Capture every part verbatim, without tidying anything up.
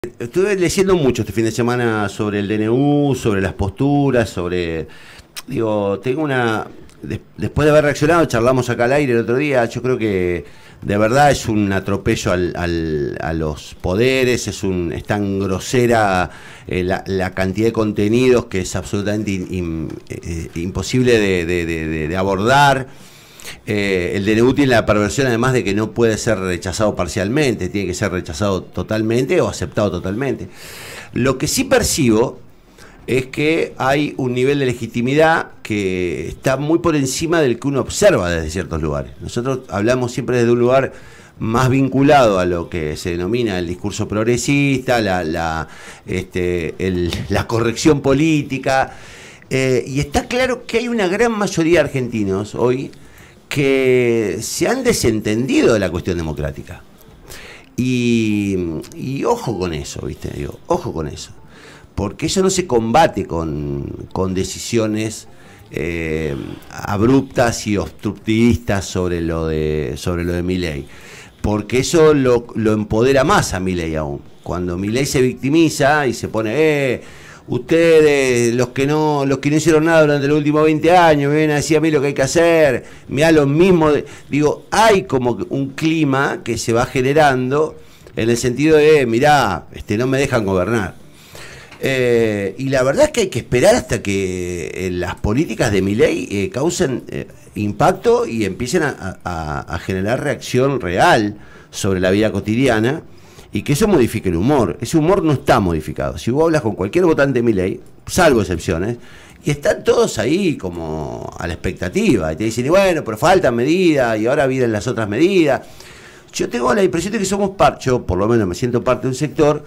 Estuve leyendo mucho este fin de semana sobre el D N U, sobre las posturas, sobre... Digo, tengo una... de- después de haber reaccionado, charlamos acá al aire el otro día, yo creo que de verdad es un atropello al, al- a los poderes, es, un, es tan grosera eh, la, la cantidad de contenidos que es absolutamente in- in- eh, imposible de, de- de- de- de abordar. Eh, el D N U tiene la perversión además de que no puede ser rechazado parcialmente, tiene que ser rechazado totalmente o aceptado totalmente. Lo que sí percibo es que hay un nivel de legitimidad que está muy por encima del que uno observa desde ciertos lugares. Nosotros hablamos siempre desde un lugar más vinculado a lo que se denomina el discurso progresista, la, la, este, el- la corrección política, eh, y está claro que hay una gran mayoría de argentinos hoy que se han desentendido de la cuestión democrática. Y, y ojo con eso, ¿viste? Digo, ojo con eso. Porque eso no se combate con, con decisiones eh, abruptas y obstructivistas sobre lo de, sobre lo de Milei. Porque eso lo, lo empodera más a Milei aún. Cuando Milei se victimiza y se pone, eh, ustedes, los que no, los que no hicieron nada durante los últimos veinte años, me vienen a decir a mí lo que hay que hacer, mirá lo mismo. De, digo, hay como un clima que se va generando en el sentido de, mirá, este, no me dejan gobernar. Eh, y la verdad es que hay que esperar hasta que eh, las políticas de Milei eh, causen eh, impacto y empiecen a, a, a generar reacción real sobre la vida cotidiana y que eso modifique el humor. Ese humor no está modificado. Si vos hablas con cualquier votante de Milei, salvo excepciones, y están todos ahí como a la expectativa, y te dicen, y bueno, pero faltan medidas, y ahora vienen las otras medidas. Yo tengo la impresión de que somos parte, yo por lo menos me siento parte de un sector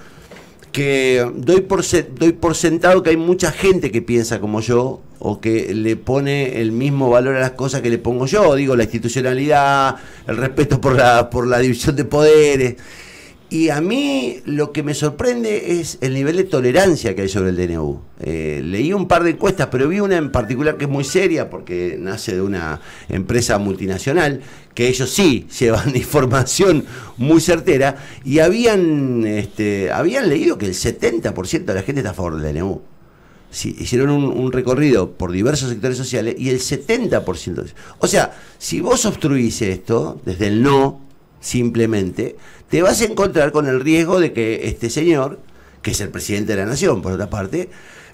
que doy por, se- doy por sentado que hay mucha gente que piensa como yo o que le pone el mismo valor a las cosas que le pongo yo, digo, la institucionalidad, el respeto por la, por la división de poderes. Y a mí lo que me sorprende es el nivel de tolerancia que hay sobre el D N U. Eh, leí un par de encuestas, pero vi una en particular que es muy seria porque nace de una empresa multinacional, que ellos sí llevan información muy certera, y habían, este, habían leído que el setenta por ciento de la gente está a favor del D N U. Sí, hicieron un, un recorrido por diversos sectores sociales y el setenta por ciento. O sea, si vos obstruís esto desde el no, simplemente, te vas a encontrar con el riesgo de que este señor, que es el presidente de la nación, por otra parte,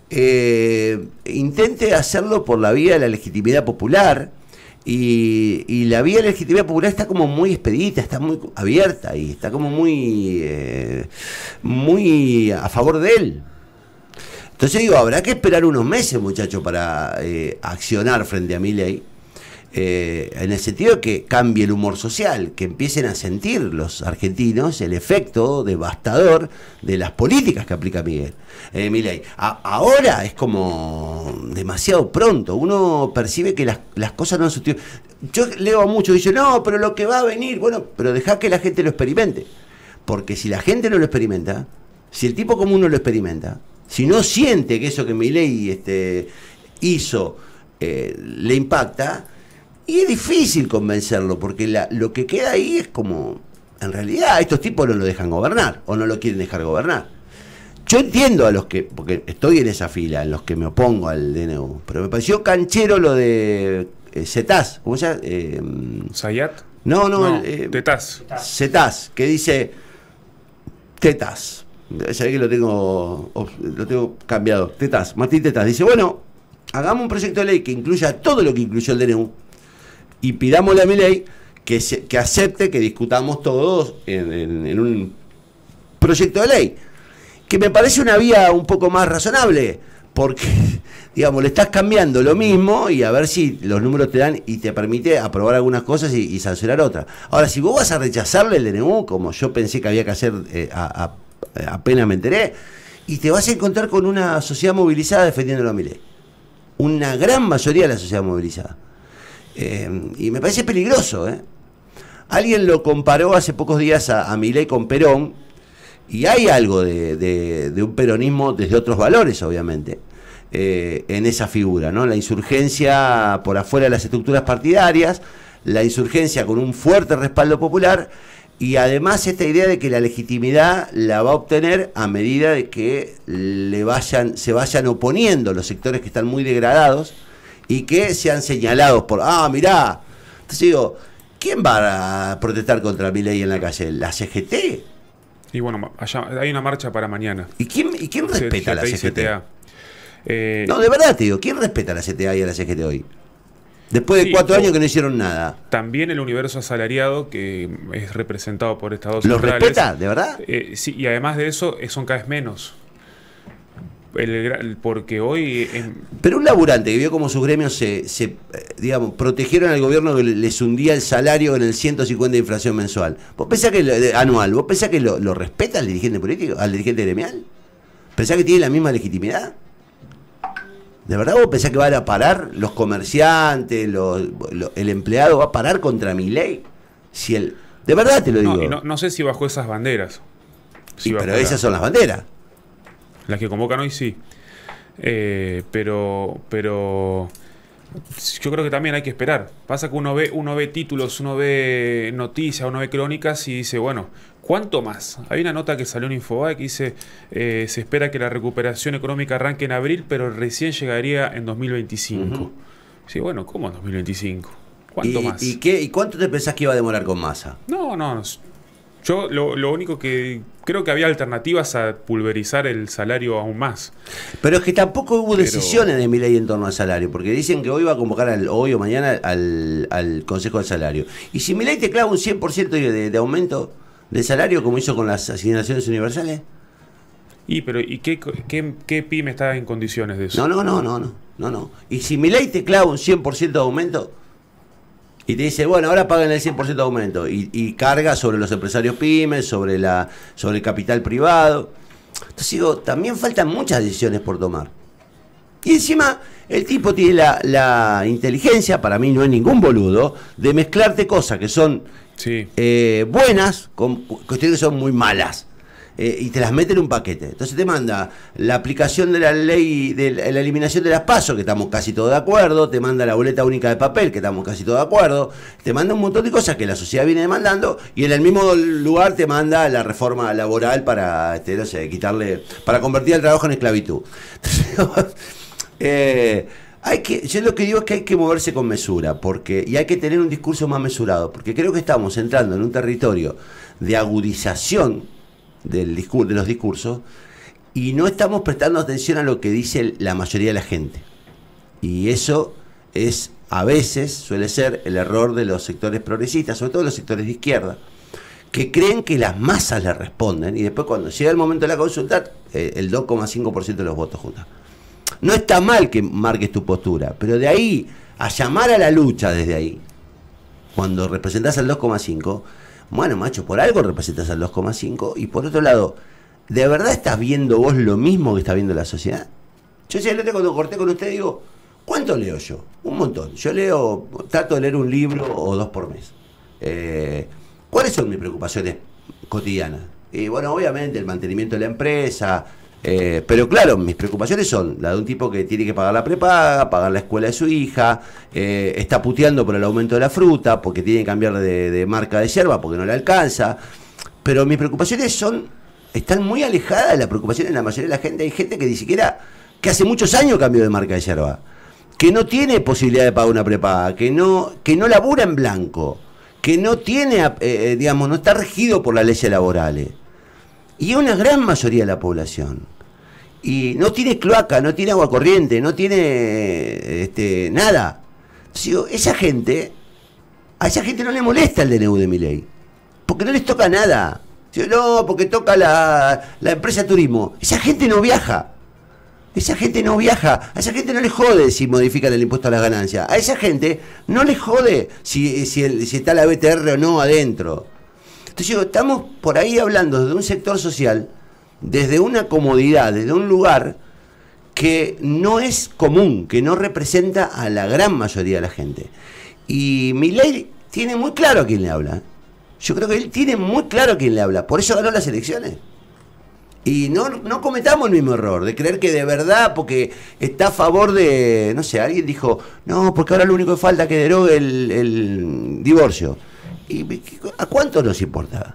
eh, intente hacerlo por la vía de la legitimidad popular. Y, y la vía de la legitimidad popular está como muy expedita, está muy abierta y está como muy, eh, muy a favor de él. Entonces digo, habrá que esperar unos meses, muchachos, para eh, accionar frente a Milei, eh, en el sentido de que cambie el humor social, que empiecen a sentir los argentinos el efecto devastador de las políticas que aplica Miguel, eh, Milei. A- ahora es como demasiado pronto, uno percibe que las, las cosas no han surtido. Yo leo mucho y dice, no, pero lo que va a venir, bueno, pero dejá que la gente lo experimente, porque si la gente no lo experimenta, si el tipo común no lo experimenta, si no siente que eso que Milei este, hizo eh, le impacta, y es difícil convencerlo, porque la, lo que queda ahí es como, en realidad, a estos tipos no lo dejan gobernar, o no lo quieren dejar gobernar. Yo entiendo a los que, porque estoy en esa fila, en los que me opongo al D N U, pero me pareció canchero lo de eh, Cetás, ¿cómo se llama? Eh, ¿Sayat? no, no, No, el, eh, Tetaz. Cetás, que dice Tetas. Sabés que lo tengo, lo tengo cambiado. Tetas, Martín Tetas. Dice, bueno, hagamos un proyecto de ley que incluya todo lo que incluyó el D N U y pidámosle a Milei que, se, que acepte que discutamos todos en, en, en un proyecto de ley. Que me parece una vía un poco más razonable, porque, digamos, le estás cambiando lo mismo y a ver si los números te dan y te permite aprobar algunas cosas y, y sancionar otras. Ahora, si vos vas a rechazarle el D N U, como yo pensé que había que hacer eh, a, a apenas me enteré, y te vas a encontrar con una sociedad movilizada defendiéndolo a Milei. Una gran mayoría de la sociedad movilizada. Eh, y me parece peligroso, ¿eh? Alguien lo comparó hace pocos días a, a Milei con Perón, y hay algo de, de, de un peronismo desde otros valores, obviamente, eh, en esa figura, ¿no? La insurgencia por afuera de las estructuras partidarias, la insurgencia con un fuerte respaldo popular, Y además esta idea de que la legitimidad la va a obtener a medida de que le vayan, se vayan oponiendo los sectores que están muy degradados y que sean señalados por, ah, mirá. Entonces digo, ¿quién va a protestar contra Milei en la calle? ¿La C G T? Y bueno, allá hay una marcha para mañana. ¿Y quién, y quién respeta a la C G T? Eh, no, de verdad te digo, ¿quién respeta a la C T A y a la C G T hoy? Después de sí, cuatro años que no hicieron nada. También el universo asalariado, que es representado por estas dos ¿los centrales, respeta, de verdad? Eh, sí, y además de eso, son cada vez menos. El, el, porque hoy... Es... Pero un laburante que vio como sus gremios se, se, digamos, protegieron al gobierno que les hundía el salario en el ciento cincuenta de inflación mensual. ¿Vos pensás que, lo, anual, ¿vos pensás que lo, lo respeta al dirigente político, al dirigente gremial? ¿Pensás que tiene la misma legitimidad? ¿De verdad vos pensás que van a parar los comerciantes, los, los, el empleado va a parar contra Milei? Si el, de verdad te lo digo. No, no, no sé si bajo esas banderas. Si sí, pero esas son las banderas. Las que convocan hoy sí. Eh, pero, pero yo creo que también hay que esperar. Pasa que uno ve, uno ve títulos, uno ve noticias, uno ve crónicas y dice, bueno, ¿cuánto más? Hay una nota que salió en Infobae que dice, eh, se espera que la recuperación económica arranque en abril, pero recién llegaría en dos mil veinticinco. Uh-huh. Sí, bueno, ¿cómo en dos mil veinticinco? ¿Cuánto ¿Y, más? ¿y, qué, ¿Y cuánto te pensás que iba a demorar con Massa? No, no, yo lo, lo único que creo que había alternativas a pulverizar el salario aún más. Pero es que tampoco hubo Pero... decisiones de Milei en torno al salario, porque dicen que hoy va a convocar al, hoy o mañana al, al Consejo del Salario. Y si Milei te clava un cien por ciento de, de, de aumento de salario, como hizo con las asignaciones universales. Y pero ¿y qué, qué, qué pyme está en condiciones de eso? No, no, no, no, no, no, no. Y si Milei te clava un cien por ciento de aumento y te dice, bueno, ahora pagan el cien por ciento de aumento y, y carga sobre los empresarios pymes, sobre la sobre el capital privado. Entonces digo, también faltan muchas decisiones por tomar. Y encima el tipo tiene la, la inteligencia, para mí no es ningún boludo, de mezclarte cosas que son sí. eh, buenas con cuestiones que son muy malas. Eh, y te las mete en un paquete. Entonces te manda la aplicación de la ley de la, la eliminación de las PASO, que estamos casi todos de acuerdo, te manda la boleta única de papel, que estamos casi todos de acuerdo, te manda un montón de cosas que la sociedad viene demandando, y en el mismo lugar te manda la reforma laboral para, este, no sé, quitarle, para convertir el trabajo en esclavitud. Entonces, eh, hay que, yo lo que digo es que hay que moverse con mesura, porque, y hay que tener un discurso más mesurado, porque creo que estamos entrando en un territorio de agudización del discurso, de los discursos, y no estamos prestando atención a lo que dice la mayoría de la gente. Y eso es, a veces, suele ser el error de los sectores progresistas, sobre todo los sectores de izquierda, que creen que las masas les responden, y después cuando llega el momento de la consulta, eh, el dos coma cinco por ciento de los votos juntan. No está mal que marques tu postura, pero de ahí a llamar a la lucha desde ahí, cuando representás al dos coma cinco, bueno, macho, por algo representas al dos coma cinco, y por otro lado, ¿de verdad estás viendo vos lo mismo que está viendo la sociedad? Yo si cuando corté con usted digo, ¿cuánto leo yo? Un montón. Yo leo, trato de leer un libro o dos por mes. Eh, ¿Cuáles son mis preocupaciones cotidianas? Y bueno, obviamente el mantenimiento de la empresa, eh, pero claro, mis preocupaciones son la de un tipo que tiene que pagar la prepaga, pagar la escuela de su hija, eh, está puteando por el aumento de la fruta, porque tiene que cambiar de, de marca de yerba, porque no le alcanza. Pero mis preocupaciones son, están muy alejadas de las preocupaciones de la mayoría de la gente. Hay gente que ni siquiera, que hace muchos años cambió de marca de yerba, que no tiene posibilidad de pagar una prepaga, que no, que no labura en blanco, que no tiene, eh, digamos, no está regido por las leyes laborales. Y es una gran mayoría de la población. Y no tiene cloaca, no tiene agua corriente, no tiene este, nada. Entonces, digo, esa gente, a esa gente no le molesta el D N U de Milei, porque no les toca nada. Digo, no, porque toca la, la empresa de turismo. Esa gente no viaja. Esa gente no viaja. A esa gente no le jode si modifican el impuesto a las ganancias. A esa gente no le jode si, si, el, si está la B T R o no adentro. Entonces digo, estamos por ahí hablando de un sector social, desde una comodidad, desde un lugar que no es común, que no representa a la gran mayoría de la gente. Y Milei tiene muy claro a quién le habla. Yo creo que él tiene muy claro a quién le habla. Por eso ganó las elecciones. Y no, no cometamos el mismo error de creer que de verdad, porque está a favor de, no sé, alguien dijo, no, porque ahora lo único que falta es que derogue el, el divorcio. ¿Y a cuánto nos importa?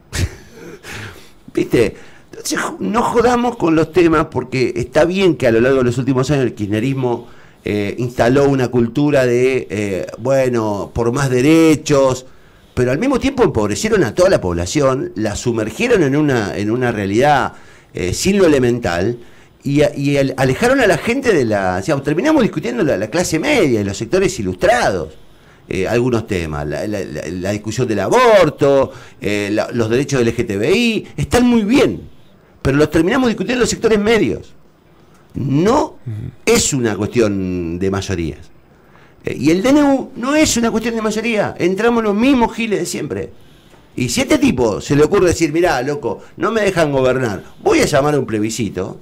¿Viste? Entonces, no jodamos con los temas, porque está bien que a lo largo de los últimos años el kirchnerismo eh, instaló una cultura de, eh, bueno, por más derechos, pero al mismo tiempo empobrecieron a toda la población, la sumergieron en una, en una realidad eh, sin lo elemental, y, y alejaron a la gente de la... O sea, terminamos discutiendo la, la clase media y los sectores ilustrados. Eh, algunos temas, la, la, la, la discusión del aborto, eh, la, los derechos del L G T B I, están muy bien, pero los terminamos discutiendo en los sectores medios. No es una cuestión de mayorías. Eh, y el D N U no es una cuestión de mayoría, entramos los mismos giles de siempre. Y si a este tipo se le ocurre decir, mirá, loco, no me dejan gobernar, voy a llamar a un plebiscito,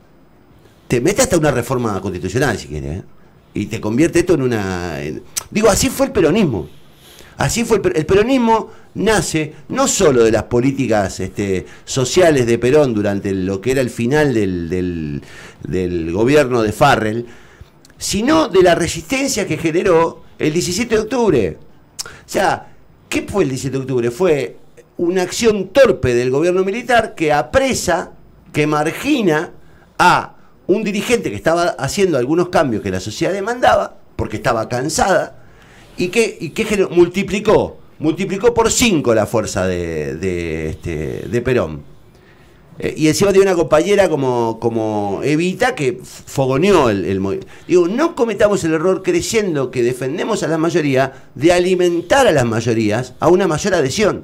te mete hasta una reforma constitucional si quieres, ¿eh? Y te convierte esto en una... En, digo, así fue el peronismo. Así fue el, el peronismo nace no solo de las políticas este, sociales de Perón durante lo que era el final del, del, del gobierno de Farrell, sino de la resistencia que generó el diecisiete de octubre. O sea, ¿qué fue el diecisiete de octubre? Fue una acción torpe del gobierno militar que apresa, que margina a un dirigente que estaba haciendo algunos cambios que la sociedad demandaba, porque estaba cansada, y que, y que multiplicó, multiplicó por cinco la fuerza de, de, este, de Perón. Eh, y encima tiene una compañera como, como Evita que fogoneó el, el movimiento. Digo, no cometamos el error creyendo que defendemos a la mayoría de alimentar a las mayorías a una mayor adhesión.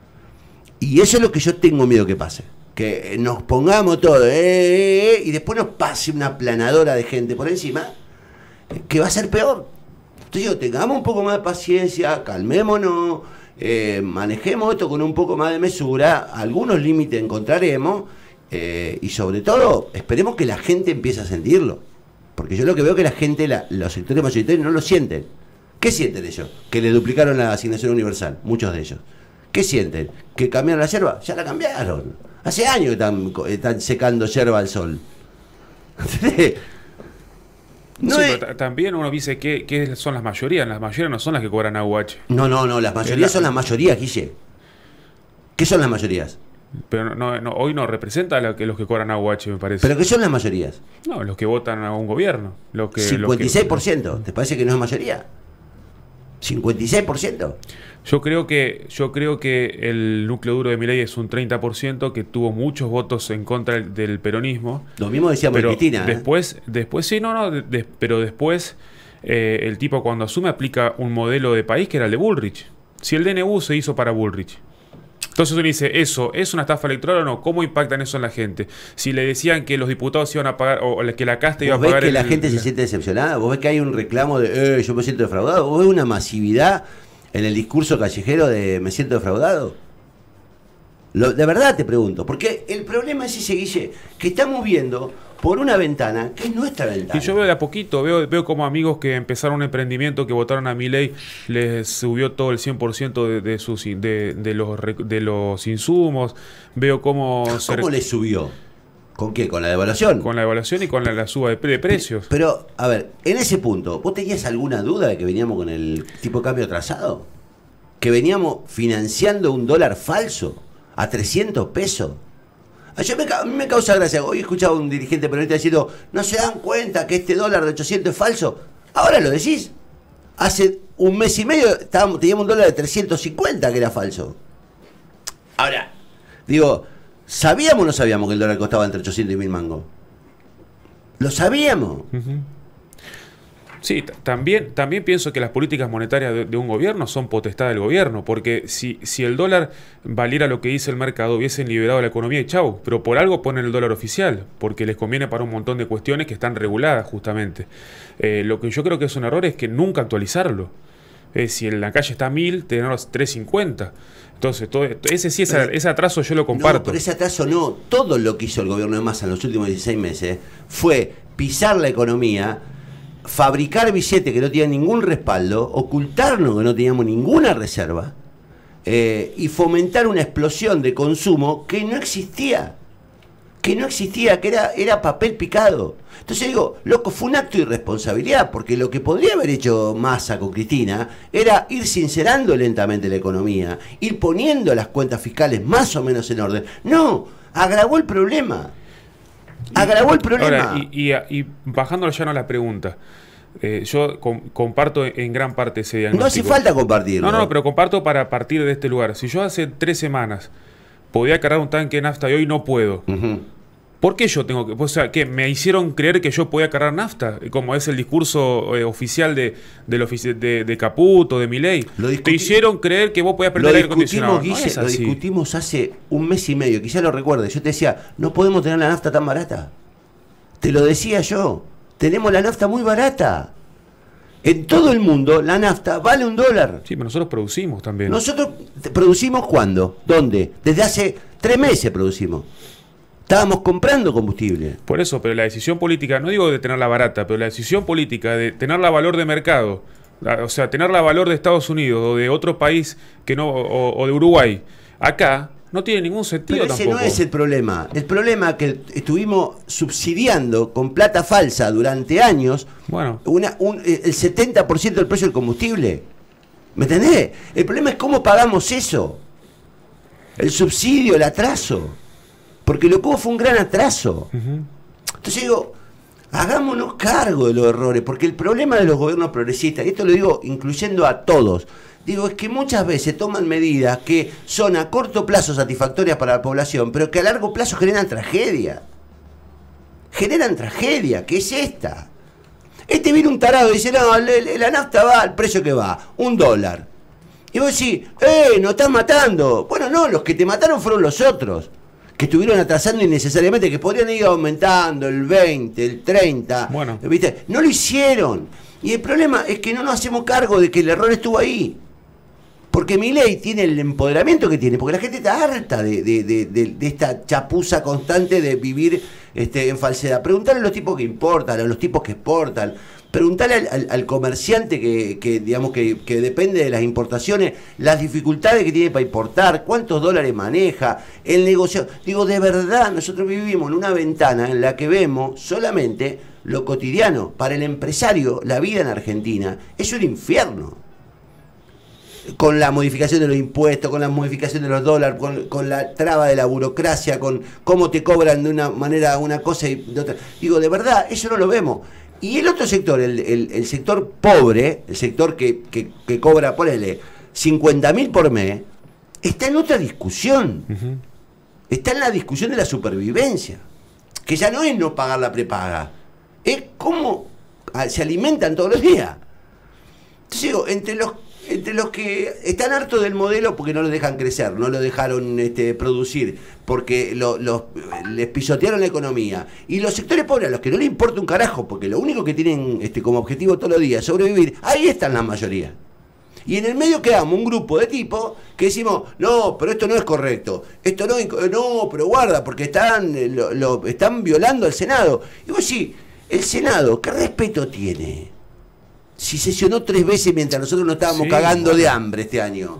Y eso es lo que yo tengo miedo que pase. Que nos pongamos todo, eh, eh, eh, y después nos pase una planadora de gente por encima, eh, que va a ser peor. Entonces yo, tengamos un poco más de paciencia, calmémonos, eh, manejemos esto con un poco más de mesura, algunos límites encontraremos, eh, y sobre todo, esperemos que la gente empiece a sentirlo. Porque yo lo que veo es que la gente, la, los sectores mayoritarios no lo sienten. ¿Qué sienten ellos? Que le duplicaron la asignación universal, muchos de ellos. ¿Qué sienten? ¿Que cambiaron la yerba? Ya la cambiaron. Hace años que están, están secando yerba al sol. No sí, es... pero también uno dice que, que son las mayorías. Las mayorías no son las que cobran A U H. No, no, no. Las mayorías la... son las mayorías, Guille. ¿Qué son las mayorías? Pero no, no, hoy no representa a la que los que cobran A U H, me parece. ¿Pero qué son las mayorías? No, los que votan a un gobierno. Los que, cincuenta y seis por ciento. Los que... ¿Te parece que no es mayoría? cincuenta y seis por ciento. Yo creo que yo creo que el núcleo duro de Milei es un treinta por ciento que tuvo muchos votos en contra del, del peronismo. Lo mismo decíamos pero Cristina. ¿eh? Después, después sí, no, no, de, de, pero después eh, el tipo cuando asume aplica un modelo de país que era el de Bullrich. Si el D N U se hizo para Bullrich. Entonces uno dice, ¿eso es una estafa electoral o no? ¿Cómo impactan eso en la gente? Si le decían que los diputados iban a pagar, o que la casta iba a pagar... ¿Vos ves que la el, gente la... se siente decepcionada? ¿Vos ves que hay un reclamo de, eh, yo me siento defraudado? ¿Vos ves una masividad en el discurso callejero de me siento defraudado? Lo, de verdad te pregunto, porque el problema es ese, Guille, que estamos viendo por una ventana que es nuestra ventana. Y yo veo de a poquito, veo, veo como amigos que empezaron un emprendimiento, que votaron a Milei, les subió todo el cien por ciento de, de, sus, de, de, los, de los insumos, veo cómo... ¿Cómo se... les subió? ¿Con qué? ¿Con la devaluación? Con la devaluación y con la, la suba de, de precios. Pero, a ver, en ese punto, ¿vos tenías alguna duda de que veníamos con el tipo de cambio atrasado? ¿Que veníamos financiando un dólar falso a trescientos pesos? Yo me, a mí me causa gracia. Hoy he escuchado a un dirigente peronista diciendo, ¿no se dan cuenta que este dólar de ochocientos es falso? Ahora lo decís. Hace un mes y medio estábamos, teníamos un dólar de trescientos cincuenta que era falso. Ahora, digo, ¿sabíamos o no sabíamos que el dólar costaba entre ochocientos y mil mangos? Lo sabíamos. Uh-huh. Sí, también, también pienso que las políticas monetarias de, de un gobierno son potestad del gobierno, porque si, si el dólar valiera lo que dice el mercado, hubiesen liberado la economía y chau, pero por algo ponen el dólar oficial, porque les conviene para un montón de cuestiones que están reguladas justamente. Eh, lo que yo creo que es un error es que nunca actualizarlo. Eh, si en la calle está a mil, tenerlos tres cincuenta. Entonces, todo, ese sí, ese, ese atraso yo lo comparto. No, pero ese atraso no. Todo lo que hizo el gobierno de Massa en los últimos dieciséis meses fue pisar la economía, fabricar billetes que no tenían ningún respaldo, ocultarnos que no teníamos ninguna reserva, eh, y fomentar una explosión de consumo que no existía. que no existía, que era, era papel picado. Entonces digo, loco, fue un acto de irresponsabilidad, porque lo que podría haber hecho Massa con Cristina era ir sincerando lentamente la economía, ir poniendo las cuentas fiscales más o menos en orden. No, agravó el problema. Agravó el problema. Ahora, y, y, y bajándolo ya no a la pregunta, eh, yo com comparto en gran parte ese diagnóstico. No hace falta compartirlo. No, no, pero comparto para partir de este lugar. Si yo hace tres semanas podía cargar un tanque de nafta y hoy no puedo, uh-huh. ¿por qué yo tengo que...? O sea, ¿qué? ¿Me hicieron creer que yo podía cargar nafta? Como es el discurso eh, oficial de, de, ofici de, de Caputo, de Milei. Te hicieron creer que vos podías prender el aire acondicionado. Guille, no es lo discutimos hace un mes y medio, quizá lo recuerdes. Yo te decía, no podemos tener la nafta tan barata. Te lo decía yo. Tenemos la nafta muy barata. En todo el mundo la nafta vale un dólar. Sí, pero nosotros producimos también. ¿Nosotros producimos cuándo? ¿Dónde? Desde hace tres meses producimos. Estábamos comprando combustible. Por eso, pero la decisión política, no digo de tenerla barata, pero la decisión política de tenerla valor de mercado, o sea, tenerla valor de Estados Unidos o de otro país que no, o, o de Uruguay, acá no tiene ningún sentido pero ese tampoco. No es el problema. El problema es que estuvimos subsidiando con plata falsa durante años bueno. una, un, el setenta por ciento del precio del combustible. ¿Me entendés? El problema es cómo pagamos eso. El subsidio, el atraso. Porque lo que hubo fue un gran atraso. Uh-huh. Entonces digo, hagámonos cargo de los errores, porque el problema de los gobiernos progresistas, y esto lo digo incluyendo a todos, digo, es que muchas veces toman medidas que son a corto plazo satisfactorias para la población, pero que a largo plazo generan tragedia. Generan tragedia, que es esta. Este viene un tarado y dice, no, la nafta va al precio que va, un dólar. Y vos decís, ¡eh, nos estás matando! Bueno, no, los que te mataron fueron los otros, que estuvieron atrasando innecesariamente, que podrían ir aumentando el veinte, el treinta, bueno. ¿viste? No lo hicieron. Y el problema es que no nos hacemos cargo de que el error estuvo ahí. Porque Milei tiene el empoderamiento que tiene, porque la gente está harta de, de, de, de, de esta chapuza constante de vivir este, en falsedad. Preguntarle a los tipos que importan, a los tipos que exportan, preguntarle al, al, al comerciante que, que digamos que, que depende de las importaciones, las dificultades que tiene para importar, cuántos dólares maneja, el negocio. Digo, de verdad, nosotros vivimos en una ventana en la que vemos solamente lo cotidiano. Para el empresario, la vida en Argentina es un infierno. Con la modificación de los impuestos, con la modificación de los dólares, con, con la traba de la burocracia, con cómo te cobran de una manera una cosa y de otra. Digo, de verdad, eso no lo vemos. Y el otro sector, el, el, el sector pobre, el sector que, que, que cobra, ponele, cincuenta mil por mes, está en otra discusión. Uh-huh. Está en la discusión de la supervivencia, que ya no es no pagar la prepaga, es cómo se alimentan todos los días. Entonces digo, entre los entre los que están hartos del modelo porque no lo dejan crecer, no lo dejaron este, producir, porque lo, lo, les pisotearon la economía, y los sectores pobres a los que no les importa un carajo, porque lo único que tienen este, como objetivo todos los días es sobrevivir, ahí están la mayoría. Y en el medio quedamos un grupo de tipos que decimos, no, pero esto no es correcto, esto no, no, pero guarda, porque están, lo, lo, están violando al Senado. Y vos sí, el Senado, ¿qué respeto tiene? Si sesionó tres veces mientras nosotros nos estábamos sí, cagando bueno. de hambre este año.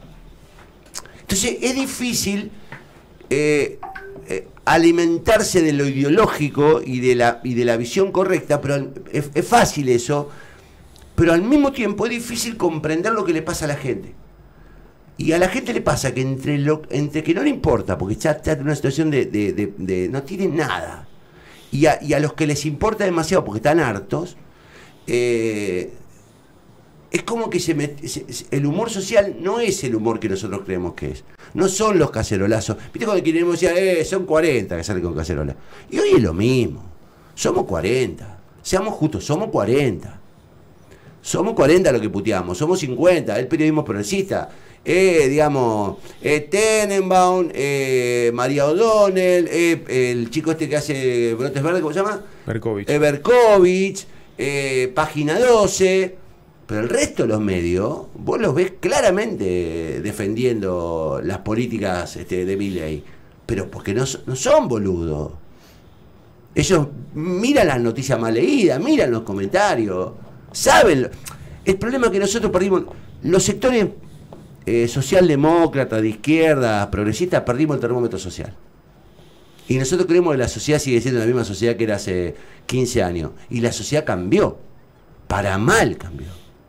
Entonces es difícil eh, eh, alimentarse de lo ideológico y de la, y de la visión correcta, pero es, es fácil eso, pero al mismo tiempo es difícil comprender lo que le pasa a la gente. Y a la gente le pasa que entre, lo, entre que no le importa, porque ya está en una situación de, de, de, de no tiene nada, y a, y a los que les importa demasiado porque están hartos, Eh, es como que se met, se, el humor social no es el humor que nosotros creemos que es. No son los cacerolazos. Viste cuando queremos decir, eh, son cuarenta que salen con cacerola. Y hoy es lo mismo. Somos cuarenta. Seamos justos, somos cuarenta. Somos cuarenta los que puteamos. Somos cincuenta. El periodismo progresista. Eh, digamos, eh, Tenenbaum, eh, María O'Donnell, eh, el chico este que hace Brotes Verdes, ¿cómo se llama? Berkovich. Eh, Berkovich. Eh, Página doce, pero el resto de los medios, vos los ves claramente defendiendo las políticas este, de Milei, pero porque no, no son boludos. Ellos miran las noticias mal leídas, miran los comentarios, saben. El problema es que nosotros perdimos, los sectores eh, socialdemócratas, de izquierda, progresistas, perdimos el termómetro social. Y nosotros creemos que la sociedad sigue siendo la misma sociedad que era hace quince años. Y la sociedad cambió. Para mal cambió.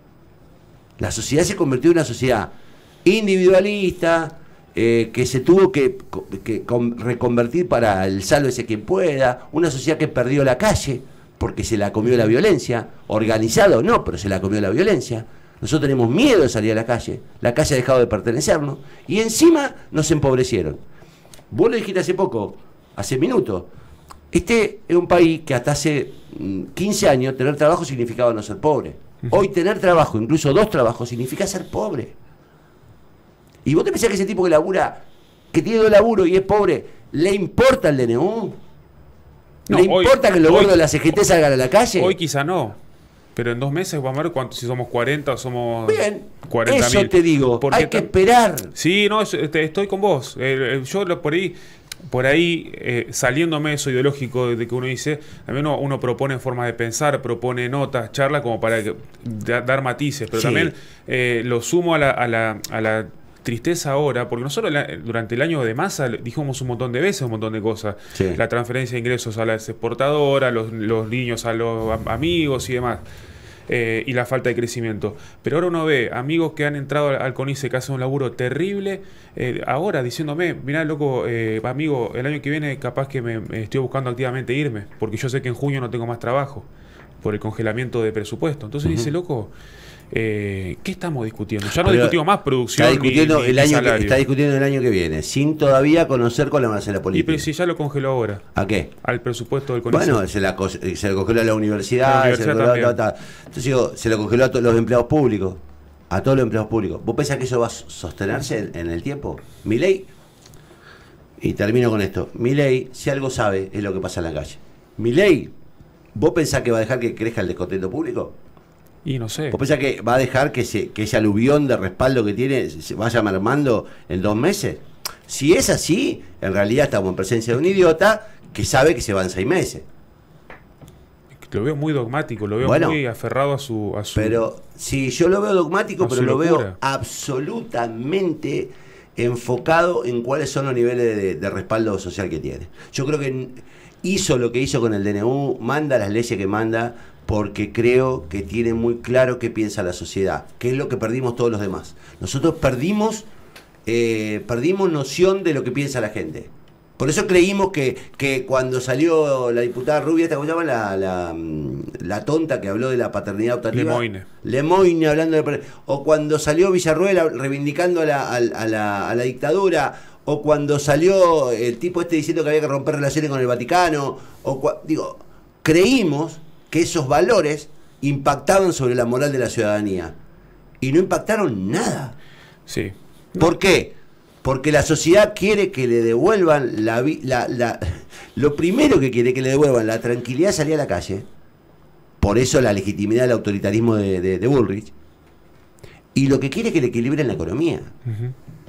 La sociedad se convirtió en una sociedad individualista, eh, que se tuvo que, que con, reconvertir para el sálvese quien pueda. Una sociedad que perdió la calle porque se la comió la violencia. Organizado no, pero se la comió la violencia. Nosotros tenemos miedo de salir a la calle. La calle ha dejado de pertenecernos. Y encima nos empobrecieron. Vos lo dijiste hace poco, hace minutos. Este es un país que hasta hace quince años tener trabajo significaba no ser pobre. Hoy tener trabajo, incluso dos trabajos, significa ser pobre. ¿Y vos te pensás que ese tipo que labura, que tiene dos laburos y es pobre, le importa el D N U? ¿Le no, importa hoy, que los gordos de la C G T salgan a la calle? Hoy quizá no. Pero en dos meses vamos a ver cuántos, si somos cuarenta o somos bien, cuarenta mil. Eso te digo, porque hay que esperar. Sí, no, estoy con vos. Eh, yo por ahí, por ahí eh, saliéndome de eso ideológico de que uno dice, también uno, uno propone formas de pensar, propone notas, charlas como para que, da, dar matices, pero sí. también eh, lo sumo a la, a la, a la tristeza ahora, porque nosotros la, durante el año de Massa dijimos un montón de veces un montón de cosas, sí. la transferencia de ingresos a las exportadoras, los, los niños a los amigos y demás, eh, y la falta de crecimiento. Pero ahora uno ve amigos que han entrado al, al CONICE que hacen un laburo terrible, eh, ahora diciéndome, mirá loco, eh, amigo, el año que viene capaz que me, me estoy buscando activamente irme, porque yo sé que en junio no tengo más trabajo por el congelamiento de presupuesto. Entonces uh-huh. dice, loco, Eh, ¿qué estamos discutiendo? Ya no Pero discutimos más producción. Está discutiendo, ni, ni, el año que, está discutiendo el año que viene, sin todavía conocer cuál va a ser la política. Y pero si ya lo congeló ahora. ¿A qué? Al presupuesto del CONICET. Bueno, se, la, se lo congeló a la universidad, la universidad se, lo congeló a, ta, ta. Entonces, digo, se lo congeló a todos los empleados públicos. A todos los empleados públicos. ¿Vos pensás que eso va a sostenerse en, en el tiempo? Milei, y termino con esto, Milei, si algo sabe, es lo que pasa en la calle. Milei, ¿vos pensás que va a dejar que crezca el descontento público? Y no sé. ¿Vos pensás que va a dejar que, se, que ese aluvión de respaldo que tiene se vaya mermando en dos meses? Si es así, en realidad estamos en presencia de un idiota que sabe que se va en seis meses. Lo veo muy dogmático, lo veo bueno, muy aferrado a su, a su... Pero, sí, yo lo veo dogmático, pero lo veo absolutamente enfocado en cuáles son los niveles de, de respaldo social que tiene. Yo creo que hizo lo que hizo con el D N U, manda las leyes que manda, porque creo que tiene muy claro qué piensa la sociedad, que es lo que perdimos todos los demás. Nosotros perdimos eh, perdimos noción de lo que piensa la gente. Por eso creímos que, que cuando salió la diputada rubia, ¿cómo se llama? La, la, la tonta que habló de la paternidad optativa. Lemoine. Lemoine hablando de... O cuando salió Villarruel reivindicando a la, a, a la, a la dictadura, o cuando salió el tipo este diciendo que había que romper relaciones con el Vaticano, o cua, digo, creímos que esos valores impactaban sobre la moral de la ciudadanía. Y no impactaron nada. Sí. No. ¿Por qué? Porque la sociedad quiere que le devuelvan la, la, la... Lo primero que quiere que le devuelvan la tranquilidad de salir a la calle. Por eso la legitimidad del autoritarismo de, de, de Bullrich. Y lo que quiere es que le equilibren la economía. Uh-huh.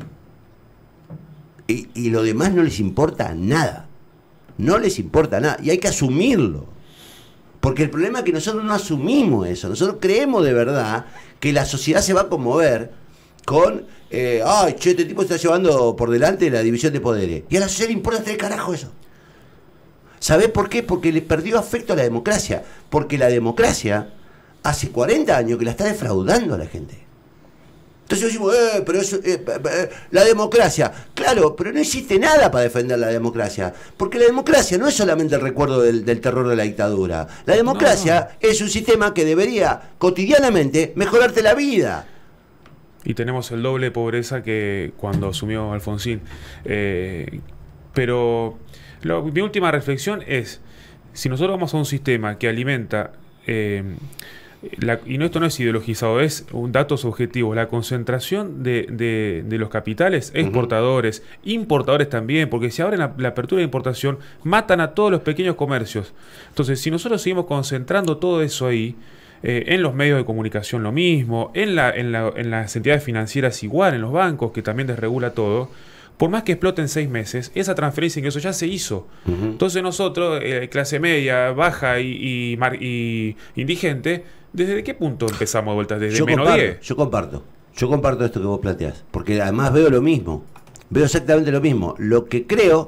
y, y lo demás no les importa nada. No les importa nada. Y hay que asumirlo. Porque el problema es que nosotros no asumimos eso. Nosotros creemos de verdad que la sociedad se va a conmover con, eh, ay, che, este tipo está llevando por delante la división de poderes. Y a la sociedad le importa tres carajos eso. ¿Sabés por qué? Porque le perdió afecto a la democracia. Porque la democracia hace cuarenta años que la está defraudando a la gente. Entonces decimos, eh, pero eso, eh, eh, la democracia. Claro, pero no existe nada para defender la democracia. Porque la democracia no es solamente el recuerdo del, del terror de la dictadura. La democracia no. es un sistema que debería cotidianamente mejorarte la vida. Y tenemos el doble de pobreza que cuando asumió Alfonsín. Eh, pero lo, mi última reflexión es, si nosotros vamos a un sistema que alimenta... Eh, La, y no, esto no es ideologizado, es un datos objetivos. La concentración de, de, de los capitales, exportadores, uh-huh. importadores también, porque si abren la, la apertura de importación, matan a todos los pequeños comercios. Entonces, si nosotros seguimos concentrando todo eso ahí, eh, en los medios de comunicación lo mismo, en, la, en, la, en las entidades financieras igual, en los bancos, que también desregula todo, por más que explote en seis meses, esa transferencia de ingresos ya se hizo. Uh-huh. Entonces nosotros, eh, clase media, baja y, y, y indigente, ¿desde qué punto empezamos de vuelta? ¿Desde yo menos comparto, diez? Yo comparto. Yo comparto esto que vos planteás. Porque además veo lo mismo. Veo exactamente lo mismo. Lo que creo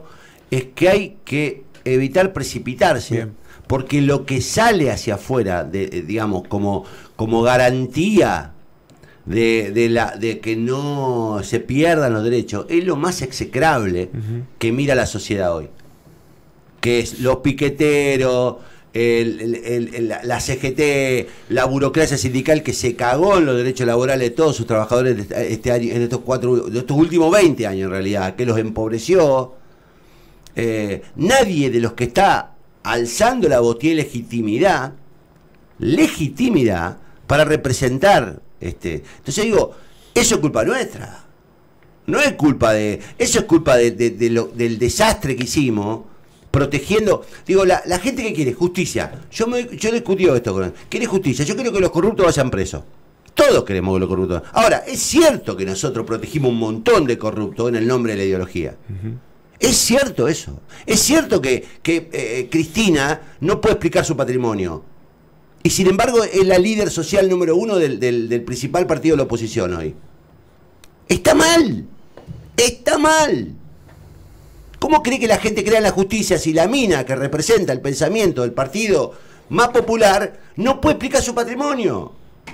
es que hay que evitar precipitarse. Bien. Porque lo que sale hacia afuera, de, digamos, como, como garantía de, de, la, de que no se pierdan los derechos, es lo más execrable uh-huh. que mira la sociedad hoy. Que es los piqueteros, el, el, el, el, la C G T, la burocracia sindical que se cagó en los derechos laborales de todos sus trabajadores de este año, en estos cuatro, de estos últimos veinte años en realidad, que los empobreció. Eh, nadie de los que está alzando la voz tiene legitimidad, legitimidad para representar. Este. Entonces digo, eso es culpa nuestra. No es culpa de... Eso es culpa de, de, de lo, del desastre que hicimos, protegiendo... Digo, la, la gente que quiere justicia. Yo me, yo discutí esto con él. Quiere justicia. Yo quiero que los corruptos vayan presos. Todos queremos que los corruptos... Ahora, es cierto que nosotros protegimos un montón de corruptos en el nombre de la ideología. Uh-huh. Es cierto eso. Es cierto que, que eh, Cristina no puede explicar su patrimonio. Y sin embargo es la líder social número uno del, del, del principal partido de la oposición hoy. Está mal. Está mal. ¿Cómo cree que la gente crea en la justicia si la mina que representa el pensamiento del partido más popular no puede explicar su patrimonio?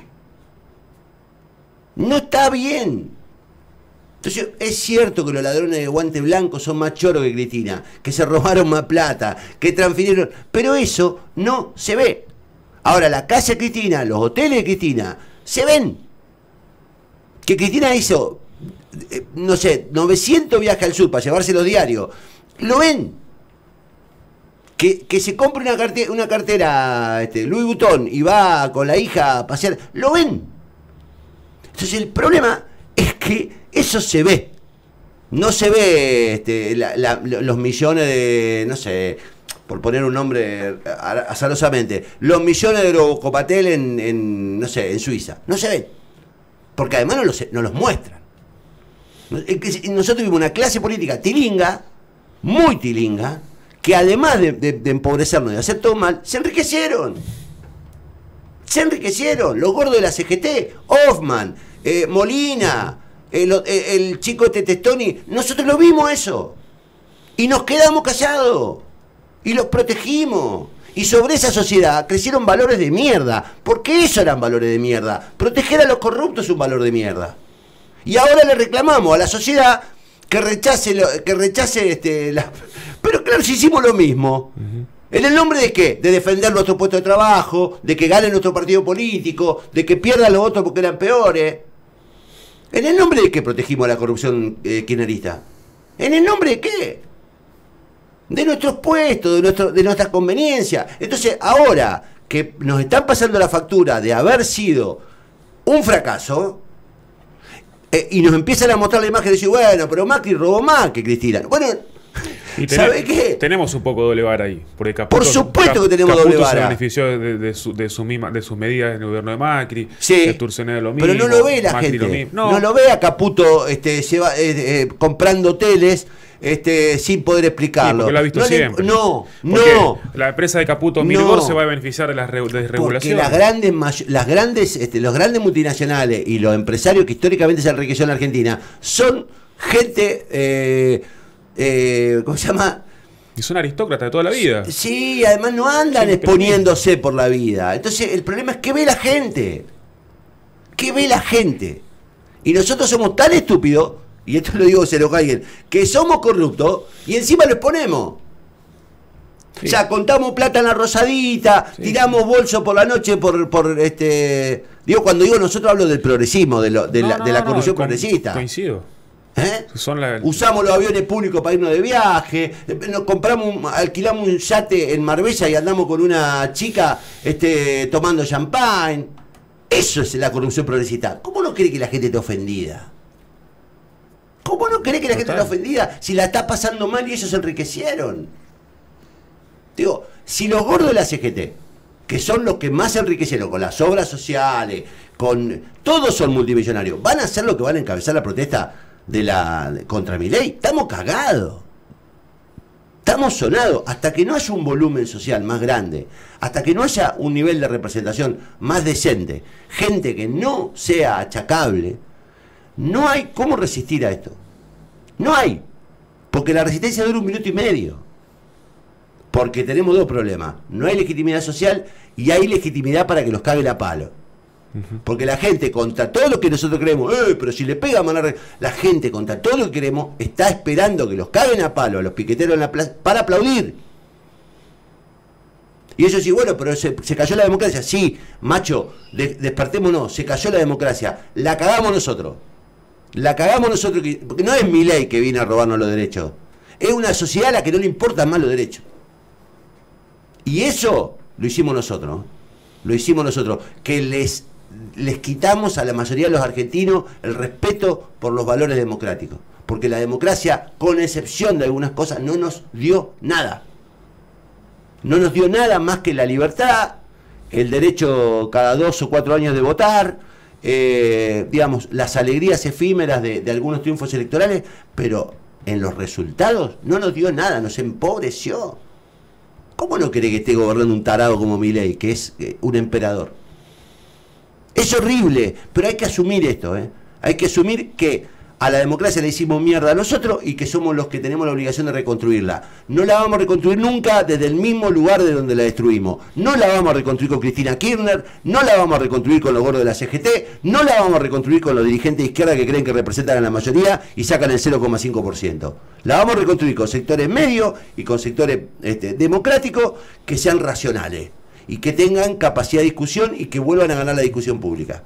No está bien. Entonces, es cierto que los ladrones de guante blanco son más choros que Cristina, que se robaron más plata, que transfirieron, pero eso no se ve. Ahora, la casa de Cristina, los hoteles de Cristina, se ven. Que Cristina hizo, eh, no sé, novecientos viajes al sur para llevarse los diarios, lo ven. Que, que se compre una cartera, una cartera este, Louis Vuitton y va con la hija a pasear, lo ven. Entonces, el problema es que eso se ve. No se ve este, la, la, los millones de, no sé, por poner un nombre azarosamente, los millones de Eurocopatel en, en, no sé, en Suiza. No se ven. Porque además no los, no los muestran. Nosotros tuvimos una clase política tilinga, muy tilinga, que además de, de, de empobrecernos y de hacer todo mal, se enriquecieron. Se enriquecieron. Los gordos de la C G T, Hoffman, eh, Molina... El, el, el chico este Testoni, nosotros lo vimos eso y nos quedamos callados y los protegimos, y sobre esa sociedad crecieron valores de mierda, porque eso eran valores de mierda. Proteger a los corruptos es un valor de mierda, y ahora le reclamamos a la sociedad que rechace lo, que rechace este la... Pero claro, si hicimos lo mismo, uh-huh. ¿En el nombre de qué? De defender nuestro puesto de trabajo, de que gane nuestro partido político, de que pierdan los votos porque eran peores. ¿En el nombre de qué protegimos la corrupción eh, kirchnerista? ¿En el nombre de qué? De nuestros puestos, de, nuestro, de nuestras conveniencias. Entonces, ahora que nos están pasando la factura de haber sido un fracaso, eh, y nos empiezan a mostrar la imagen de decir, bueno, pero Macri robó más que Cristina. Bueno, ¿sabe qué? Tenemos un poco de doble vara ahí. Porque Caputo, por supuesto Cap, que tenemos Caputo doble vara. Se benefició de, de, su, de, su misma, de sus medidas en el gobierno de Macri. Sí, de Sturzenegger lo mismo. Pero no lo ve la Macri gente. No. no lo ve a Caputo este, se va, eh, eh, comprando hoteles este, sin poder explicarlo. Sí, porque lo ha visto no siempre. Le, no, porque no. La empresa de Caputo Mirgor no. se va a beneficiar de las desregulaciones. Porque las grandes, las grandes, este, los grandes multinacionales y los empresarios que históricamente se enriquecieron en Argentina son gente, eh, eh, ¿cómo se llama? Y son aristócratas de toda la vida. Sí, además no andan sí, exponiéndose por la vida. Entonces el problema es que ve la gente. ¿Qué ve la gente? Y nosotros somos tan estúpidos, y esto lo digo, se lo alguien, que somos corruptos y encima lo exponemos. Sí. O sea, contamos plata en la rosadita, sí, tiramos sí. bolso por la noche por, por este... Digo, cuando digo nosotros hablo del progresismo, de, lo, de, no, la, no, de la corrupción no, progresista. Coincido. ¿Eh? Son la... Usamos los aviones públicos para irnos de viaje, nos compramos, alquilamos un yate en Marbella y andamos con una chica este, tomando champagne. Eso es la corrupción progresista. ¿Cómo no cree que la gente está ofendida? ¿Cómo no cree que la Total. gente está ofendida si la está pasando mal y ellos se enriquecieron? Digo, si los gordos de la C G T, que son los que más se enriquecieron con las obras sociales, con todos son multimillonarios, van a hacer lo que van a encabezar la protesta de la de, contra Milei, estamos cagados, estamos sonados. Hasta que no haya un volumen social más grande, hasta que no haya un nivel de representación más decente, gente que no sea achacable, no hay cómo resistir a esto. No hay. Porque la resistencia dura un minuto y medio. Porque tenemos dos problemas. No hay legitimidad social y hay legitimidad para que los caguen a palo. Uh-huh. Porque la gente, contra todo lo que nosotros creemos, eh, pero si le pegan, van a... la gente, contra todo lo que queremos, está esperando que los caguen a palo a los piqueteros en la plaza para aplaudir. Y ellos dicen, bueno, pero se, se cayó la democracia. Sí, macho, de, despertémonos, se cayó la democracia. La cagamos nosotros. La cagamos nosotros, porque no es Milei que viene a robarnos los derechos. Es una sociedad a la que no le importan más los derechos. Y eso lo hicimos nosotros. Lo hicimos nosotros. Que les, les quitamos a la mayoría de los argentinos el respeto por los valores democráticos. Porque la democracia, con excepción de algunas cosas, no nos dio nada. No nos dio nada más que la libertad, el derecho cada dos o cuatro años de votar, eh, digamos, las alegrías efímeras de, de algunos triunfos electorales, pero en los resultados no nos dio nada, nos empobreció. ¿Cómo no cree que esté gobernando un tarado como Milei, que es eh, un emperador? Es horrible, pero hay que asumir esto, ¿eh? Hay que asumir que a la democracia le hicimos mierda a nosotros y que somos los que tenemos la obligación de reconstruirla. No la vamos a reconstruir nunca desde el mismo lugar de donde la destruimos. No la vamos a reconstruir con Cristina Kirchner, no la vamos a reconstruir con los gordos de la C G T, no la vamos a reconstruir con los dirigentes de izquierda que creen que representan a la mayoría y sacan el cero coma cinco por ciento. La vamos a reconstruir con sectores medios y con sectores este, democráticos que sean racionales y que tengan capacidad de discusión y que vuelvan a ganar la discusión pública.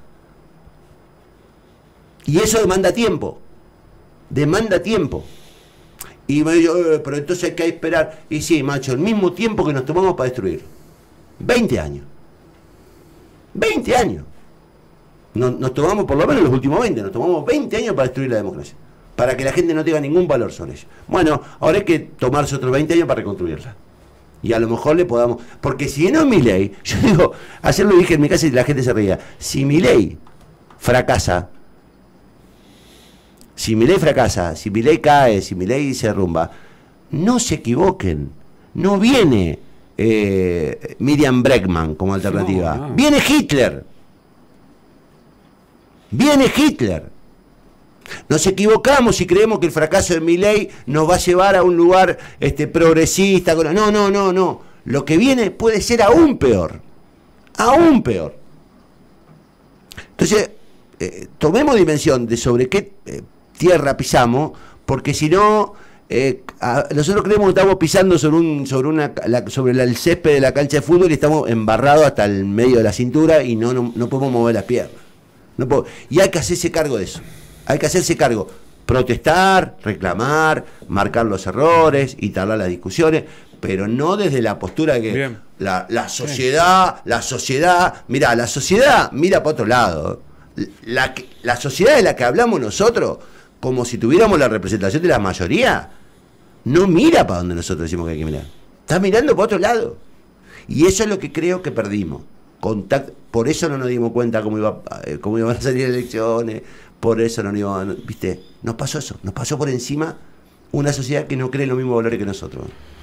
Y eso demanda tiempo. Demanda tiempo. Y me digo, eh, pero entonces hay que esperar. Y sí, macho, el mismo tiempo que nos tomamos para destruir. veinte años. veinte años. Nos, nos tomamos por lo menos los últimos veinte, nos tomamos veinte años para destruir la democracia. Para que la gente no tenga ningún valor sobre ello. Bueno, ahora hay que tomarse otros veinte años para reconstruirla. Y a lo mejor le podamos... Porque si no Milei, yo digo, ayer lo dije en mi casa y la gente se reía. Si Milei fracasa, si Milei fracasa, si Milei cae, si Milei se derrumba, no se equivoquen, no viene eh, Miriam Bregman como alternativa, no, no. Viene Hitler, viene Hitler. Nos equivocamos si creemos que el fracaso de Milei nos va a llevar a un lugar este, progresista. No, no, no, no. Lo que viene puede ser aún peor, aún peor. Entonces, eh, tomemos dimensión de sobre qué... Eh, tierra pisamos, porque si no eh, a, nosotros creemos que estamos pisando sobre un sobre una la, sobre la, el césped de la cancha de fútbol y estamos embarrados hasta el medio de la cintura y no, no, no podemos mover las piernas. No puedo, y hay que hacerse cargo de eso. Hay que hacerse cargo. Protestar, reclamar, marcar los errores, instalar las discusiones, pero no desde la postura de que la, la sociedad, la sociedad, mira, la sociedad mira para otro lado. La, la sociedad de la que hablamos nosotros, como si tuviéramos la representación de la mayoría, no mira para donde nosotros decimos que hay que mirar. Está mirando para otro lado. Y eso es lo que creo que perdimos. Contact, por eso no nos dimos cuenta cómo, iba, cómo iban a salir elecciones, por eso no nos iban, ¿viste? Nos pasó eso, nos pasó por encima una sociedad que no cree en los mismos valores que nosotros.